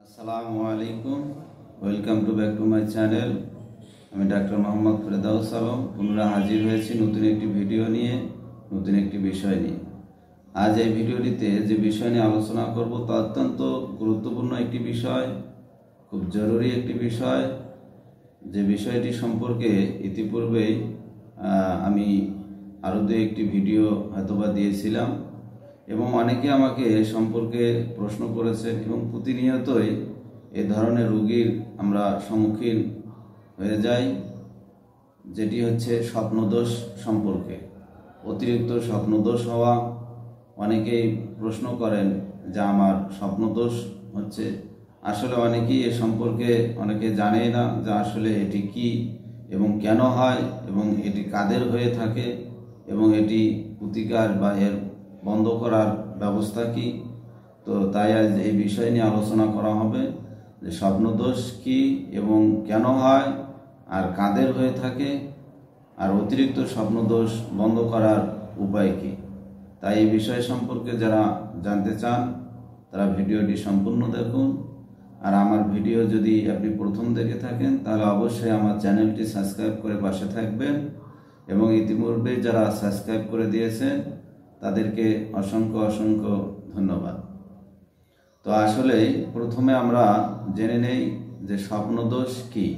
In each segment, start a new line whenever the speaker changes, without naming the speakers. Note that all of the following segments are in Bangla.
আসসালামু আলাইকুম, welcome to back to my channel. আমি ডাক্তার মোহাম্মদ ফেরদাউস আলম পুনরায় হাজির হয়েছি নতুন একটি ভিডিও নিয়ে, নতুন একটি বিষয় নিয়ে। আজ এই ভিডিওটিতে যে বিষয় নিয়ে আলোচনা করব তা অত্যন্ত গুরুত্বপূর্ণ একটি বিষয়, খুব জরুরি একটি বিষয়। যে বিষয়টি সম্পর্কে ইতিপূর্বেই আমি আরও দু একটি ভিডিও হয়তোবা দিয়েছিলাম এবং অনেকে আমাকে এ সম্পর্কে প্রশ্ন করেছেন এবং প্রতিনিয়তই এ ধরনের রোগীর আমরা সম্মুখীন হয়ে যাই, যেটি হচ্ছে স্বপ্নদোষ সম্পর্কে। অতিরিক্ত স্বপ্নদোষ হওয়া, অনেকেই প্রশ্ন করেন যে আমার স্বপ্নদোষ হচ্ছে। আসলে অনেকেই এ সম্পর্কে অনেকে জানেই না যে আসলে এটি কি এবং কেন হয় এবং এটি কাদের হয়ে থাকে এবং এটি প্রতিকার বা এর বন্ধ করার ব্যবস্থা কি। তো তাই আজ এই বিষয় নিয়ে আলোচনা করা হবে যে স্বপ্নদোষ কি এবং কেন হয় আর কাদের হয়ে থাকে, আর অতিরিক্ত স্বপ্নদোষ বন্ধ করার উপায় কি। তাই এই বিষয় সম্পর্কে যারা জানতে চান তারা ভিডিওটি সম্পূর্ণ দেখুন। আর আমার ভিডিও যদি আপনি প্রথম দেখে থাকেন তাহলে অবশ্যই আমার চ্যানেলটি সাবস্ক্রাইব করে পাশে থাকবেন এবং ইতিপূর্বে যারা সাবস্ক্রাইব করে দিয়েছেন তাদেরকে অসংখ্য অসংখ্য ধন্যবাদ। তো আসলে প্রথমে আমরা জেনে নেই যে স্বপ্নদোষ কি,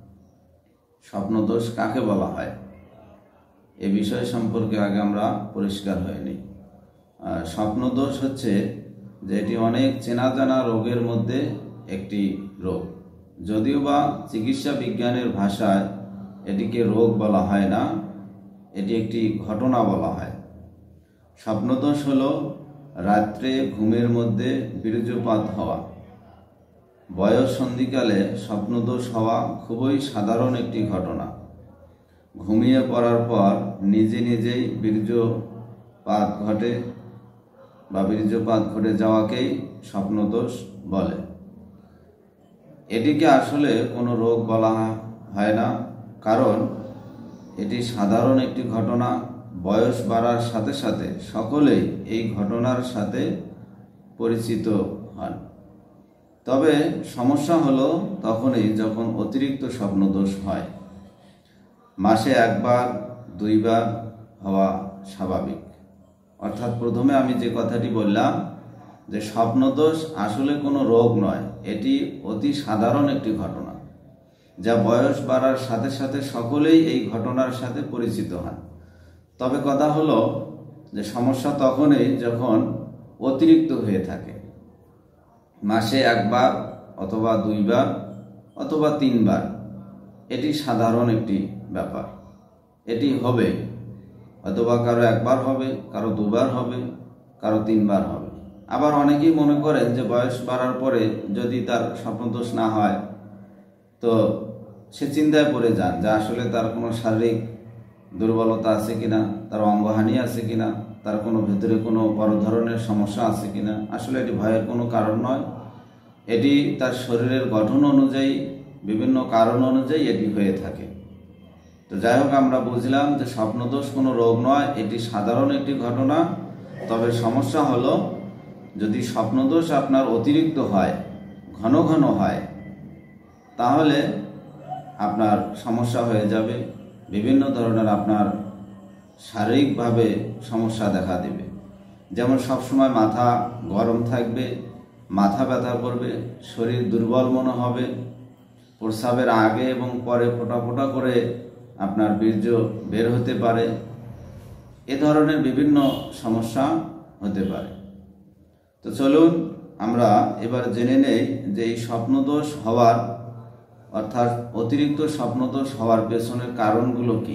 স্বপ্নদোষ কাকে বলা হয়। এ বিষয় সম্পর্কে আগে আমরা পরিষ্কার হয়ে নিই। স্বপ্নদোষ হচ্ছে যে এটি অনেক চেনা জানা রোগের মধ্যে একটি রোগ, যদিও বা চিকিৎসা বিজ্ঞানের ভাষায় এটিকে রোগ বলা হয় না, এটি একটি ঘটনা বলা হয়। স্বপ্নদোষ হলো রাত্রে ঘুমের মধ্যে বীর্যপাত হওয়া। বয়স সন্ধিকালে স্বপ্নদোষ হওয়া খুবই সাধারণ একটি ঘটনা। ঘুমিয়ে পড়ার পর নিজে নিজেই বীর্যপাত ঘটে বা বীর্যপাত ঘটে যাওয়াকেই স্বপ্নদোষ বলে। এটিকে আসলে কোনো রোগ বলা হয় না, কারণ এটি সাধারণ একটি ঘটনা। বয়স বাড়ার সাথে সাথে সকলেই এই ঘটনার সাথে পরিচিত হন। তবে সমস্যা হলো তখনই যখন অতিরিক্ত স্বপ্নদোষ হয়। মাসে একবার দুইবার হওয়া স্বাভাবিক। অর্থাৎ প্রথমে আমি যে কথাটি বললাম যে স্বপ্নদোষ আসলে কোনো রোগ নয়, এটি অতি সাধারণ একটি ঘটনা, যা বয়স বাড়ার সাথে সাথে সকলেই এই ঘটনার সাথে পরিচিত হন। তবে কথা হলো যে সমস্যা তখনই যখন অতিরিক্ত হয়ে থাকে। মাসে একবার অথবা দুইবার অথবা তিনবার এটি সাধারণ একটি ব্যাপার, এটি হবে। অথবা কারো একবার হবে, কারো দুবার হবে, কারো তিনবার হবে। আবার অনেকেই মনে করেন যে বয়স বাড়ার পরে যদি তার স্বপ্নদোষ না হয় তো সে চিন্তায় পড়ে যান যে আসলে তার কোনো শারীরিক দুর্বলতা আছে কিনা, তার অঙ্গহানি আছে কিনা, তার কোনো ভেতরে কোনো বড় ধরনের সমস্যা আছে কিনা। আসলে এটি ভয়ের কোনো কারণ নয়, এটি তার শরীরের গঠন অনুযায়ী, বিভিন্ন কারণ অনুযায়ী এটি হয়ে থাকে। তো যাই হোক, আমরা বুঝলাম যে স্বপ্নদোষ কোনো রোগ নয়, এটি সাধারণ একটি ঘটনা। তবে সমস্যা হলো যদি স্বপ্নদোষ আপনার অতিরিক্ত হয়, ঘন ঘন হয়, তাহলে আপনার সমস্যা হয়ে যাবে। বিভিন্ন ধরনের আপনার শারীরিকভাবে সমস্যা দেখা দেবে। যেমন সবসময় মাথা গরম থাকবে, মাথা ব্যথা করবে, শরীর দুর্বল মনে হবে, প্রস্রাবের আগে এবং পরে ফোঁটা ফোঁটা করে আপনার বীর্য বের হতে পারে। এ ধরনের বিভিন্ন সমস্যা হতে পারে। তো চলুন আমরা এবার জেনে নেই যে এই স্বপ্নদোষ হওয়ার, অর্থাৎ অতিরিক্ত স্বপ্নদোষ হওয়ার পেছনের কারণগুলো কি।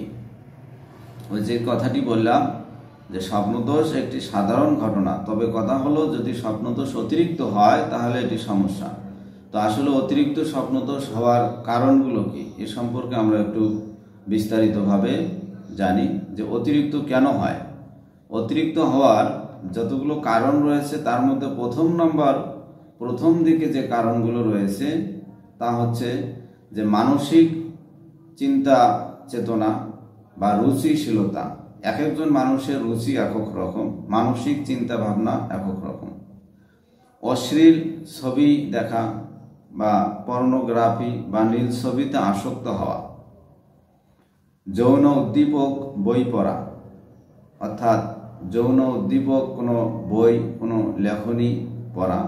ওই যে কথাটি বললাম যে স্বপ্নদোষ একটি সাধারণ ঘটনা, তবে কথা হলো যদি স্বপ্নদোষ অতিরিক্ত হয় তাহলে এটি সমস্যা। তো আসলে অতিরিক্ত স্বপ্নদোষ হওয়ার কারণগুলো কি এ সম্পর্কে আমরা একটু বিস্তারিতভাবে জানি যে অতিরিক্ত কেন হয়। অতিরিক্ত হওয়ার যতগুলো কারণ রয়েছে তার মধ্যে প্রথম দিকে যে কারণগুলো রয়েছে তা হচ্ছে যে মানসিক চিন্তা চেতনা বা রুচিশীলতা। এক একজন মানুষের রুচি একক রকম, মানসিক চিন্তা ভাবনা একক রকম। অশ্লীল ছবি দেখা, বা পর্নোগ্রাফি বা নীল ছবিতে আসক্ত হওয়া, যৌন উদ্দীপক বই পড়া, অর্থাৎ যৌন উদ্দীপক কোনো বই, কোনো লেখনী পড়া,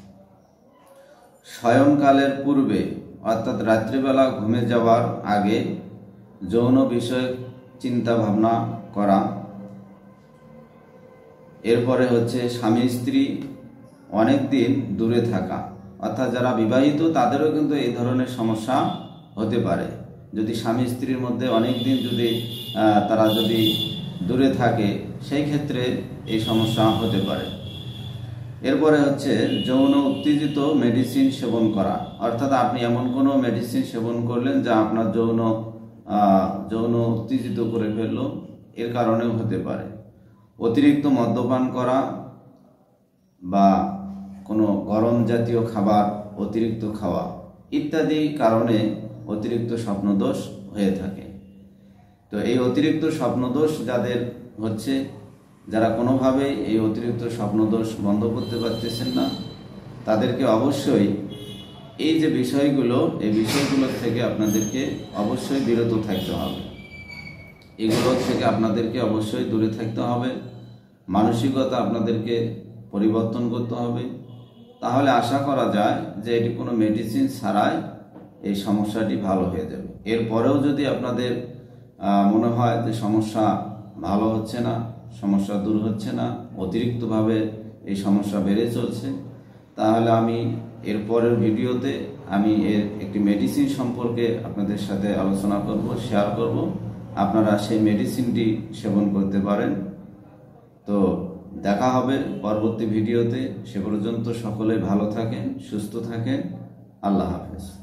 শয়নকালের পূর্বে অর্থাৎ রাত্রিবেলা ঘুমে যাওয়ার আগে যৌন বিষয়ে চিন্তা ভাবনা করা। এরপরে হচ্ছে স্বামী স্ত্রী অনেক দিন দূরে থাকা, অর্থাৎ যারা বিবাহিত তাদেরও কিন্তু এই ধরনের সমস্যা হতে পারে। যদি স্বামী স্ত্রীর মধ্যে অনেক দিন যদি তারা যদি দূরে থাকে, সেই ক্ষেত্রে এই সমস্যা হতে পারে। এরপরে হচ্ছে যৌন উত্তেজিত মেডিসিন সেবন করা, অর্থাৎ আপনি এমন কোনো মেডিসিন সেবন করলেন যা আপনার যৌন উত্তেজিত করে ফেললো, এর কারণেও হতে পারে। অতিরিক্ত মদ্যপান করা বা কোনো গরম জাতীয় খাবার অতিরিক্ত খাওয়া ইত্যাদি কারণে অতিরিক্ত স্বপ্নদোষ হয়ে থাকে। তো এই অতিরিক্ত স্বপ্নদোষ যাদের হচ্ছে, যারা কোনোভাবেই এই অতিরিক্ত স্বপ্নদোষ বন্ধ করতে পারতেছেন না, তাদেরকে অবশ্যই এই যে বিষয়গুলো, এই বিষয়গুলোর থেকে আপনাদেরকে অবশ্যই বিরত থাকতে হবে। এগুলোর থেকে আপনাদেরকে অবশ্যই দূরে থাকতে হবে। মানসিকতা আপনাদেরকে পরিবর্তন করতে হবে। তাহলে আশা করা যায় যে এটি কোনো মেডিসিন ছাড়াই এই সমস্যাটি ভালো হয়ে যাবে। এরপরেও যদি আপনাদের মনে হয় যে সমস্যা ভালো হচ্ছে না, সমস্যা দূর হচ্ছে না, অতিরিক্তভাবে এই সমস্যা বেড়ে চলছে, তাহলে আমি এরপরের ভিডিওতে আমি এর একটি মেডিসিন সম্পর্কে আপনাদের সাথে আলোচনা করব, শেয়ার করব। আপনারা সেই মেডিসিনটি সেবন করতে পারেন। তো দেখা হবে পরবর্তী ভিডিওতে। সে পর্যন্ত সকলে ভালো থাকেন, সুস্থ থাকেন। আল্লাহ হাফেজ।